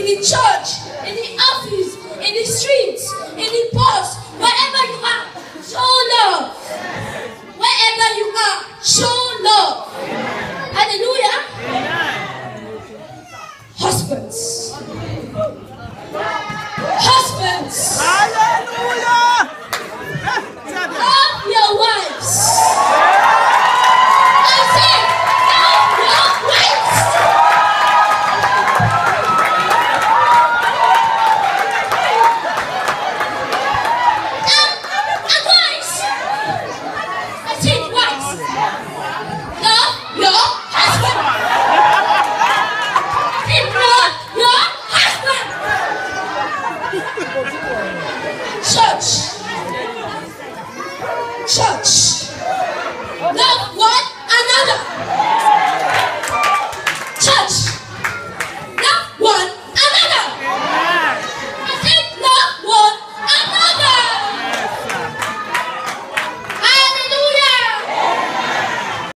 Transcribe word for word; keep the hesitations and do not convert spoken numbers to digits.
the church, in the office, in the streets, in the bus, wherever you are, show love. Wherever you are, show love. Hallelujah. Husbands. Husbands. Hallelujah. Love your wives. I say, love your wives. And, and wives. I said wives. Love your husband. I said love your husband. Church. Church. Love one